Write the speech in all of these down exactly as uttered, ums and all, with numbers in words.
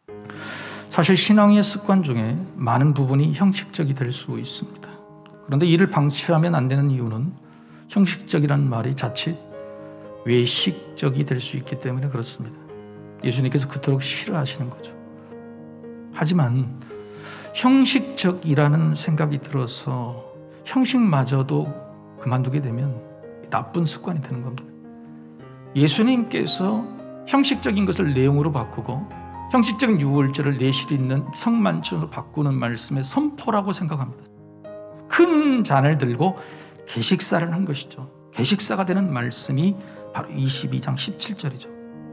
사실 신앙의 습관 중에 많은 부분이 형식적이 될 수 있습니다. 그런데 이를 방치하면 안 되는 이유는 형식적이라는 말이 자칫 외식적이 될 수 있기 때문에 그렇습니다. 예수님께서 그토록 싫어하시는 거죠. 하지만 형식적이라는 생각이 들어서 형식마저도 그만두게 되면 나쁜 습관이 되는 겁니다. 예수님께서 형식적인 것을 내용으로 바꾸고 형식적인 유월절을 내실 있는 성만찬으로 바꾸는 말씀의 선포라고 생각합니다. 큰 잔을 들고 개식사를 한 것이죠. 개식사가 되는 말씀이 바로 이십이 장 십칠 절이죠.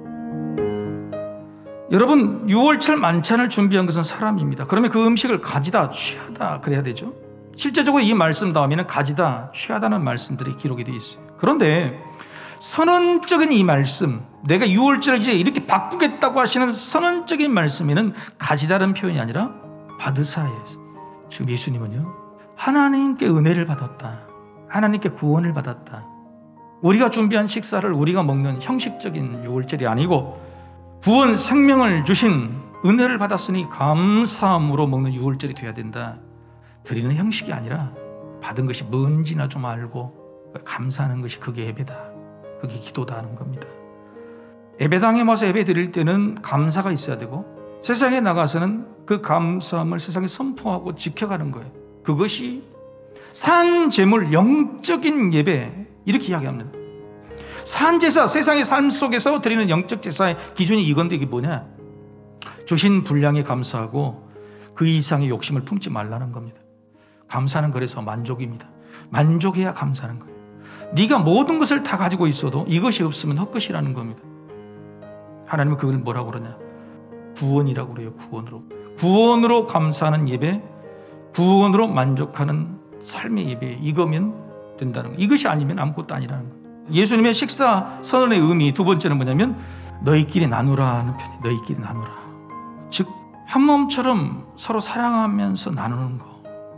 여러분, 유월절 만찬을 준비한 것은 사람입니다. 그러면 그 음식을 가지다 취하다 그래야 되죠. 실제적으로 이 말씀 다음에는 가지다 취하다는 말씀들이 기록이 되어 있어요. 그런데 선언적인 이 말씀, 내가 유월절을 이제 이렇게 바꾸겠다고 하시는 선언적인 말씀에는 가지다는 표현이 아니라 받으사예요. 지금 예수님은요, 하나님께 은혜를 받았다, 하나님께 구원을 받았다, 우리가 준비한 식사를 우리가 먹는 형식적인 유월절이 아니고 구원 생명을 주신 은혜를 받았으니 감사함으로 먹는 유월절이 돼야 된다. 드리는 형식이 아니라 받은 것이 뭔지나 좀 알고 감사하는 것이 그게 예배다, 그게 기도다 하는 겁니다. 예배당에 와서 예배 드릴 때는 감사가 있어야 되고 세상에 나가서는 그 감사함을 세상에 선포하고 지켜가는 거예요. 그것이 산 제물 영적인 예배, 이렇게 이야기합니다. 산제사, 세상의 삶 속에서 드리는 영적 제사의 기준이 이건데 이게 뭐냐? 주신 분량에 감사하고 그 이상의 욕심을 품지 말라는 겁니다. 감사는 그래서 만족입니다. 만족해야 감사하는 거예요. 네가 모든 것을 다 가지고 있어도 이것이 없으면 헛것이라는 겁니다. 하나님은 그걸 뭐라고 그러냐? 구원이라고 그래요. 구원으로. 구원으로 감사하는 예배, 구원으로 만족하는 삶의 예배, 이거면 된다는 거예요. 이것이 아니면 아무것도 아니라는 거예요. 예수님의 식사 선언의 의미 두 번째는 뭐냐면 너희끼리 나누라 하는 편이에요. 너희끼리 나누라. 즉 한 몸처럼 서로 사랑하면서 나누는 거.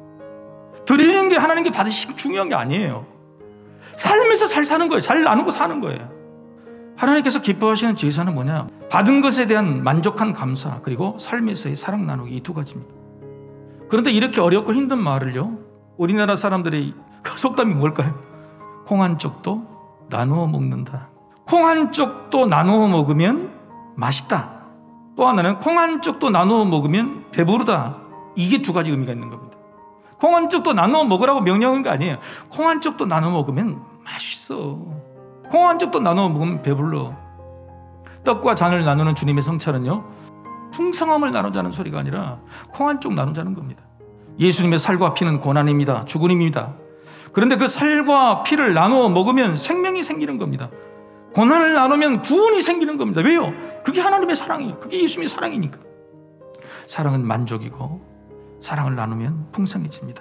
드리는 게 하나님께 받으시기 중요한 게 아니에요. 삶에서 잘 사는 거예요. 잘 나누고 사는 거예요. 하나님께서 기뻐하시는 제사는 뭐냐? 받은 것에 대한 만족한 감사, 그리고 삶에서의 사랑 나누기, 이 두 가지입니다. 그런데 이렇게 어렵고 힘든 말을요, 우리나라 사람들의 속담이 뭘까요? 콩 한 쪽도 나누어 먹는다. 콩 한 쪽도 나누어 먹으면 맛있다. 또 하나는 콩 한 쪽도 나누어 먹으면 배부르다. 이게 두 가지 의미가 있는 겁니다. 콩 한 쪽도 나누어 먹으라고 명령한 게 아니에요. 콩 한 쪽도 나누어 먹으면 맛있어. 콩 한 쪽도 나누어 먹으면 배불러. 떡과 잔을 나누는 주님의 성찬은요, 풍성함을 나누자는 소리가 아니라 콩 한 쪽 나누자는 겁니다. 예수님의 살과 피는 고난입니다. 죽음입니다. 그런데 그 살과 피를 나누어 먹으면 생명이 생기는 겁니다. 고난을 나누면 구원이 생기는 겁니다. 왜요? 그게 하나님의 사랑이에요. 그게 예수님의 사랑이니까. 사랑은 만족이고 사랑을 나누면 풍성해집니다.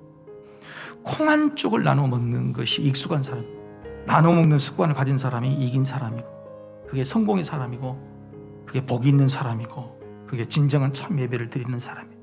콩 한 쪽을 나누어 먹는 것이 익숙한 사람, 나누어 먹는 습관을 가진 사람이 이긴 사람이고, 그게 성공의 사람이고, 그게 복이 있는 사람이고, 그게 진정한 참 예배를 드리는 사람이에요.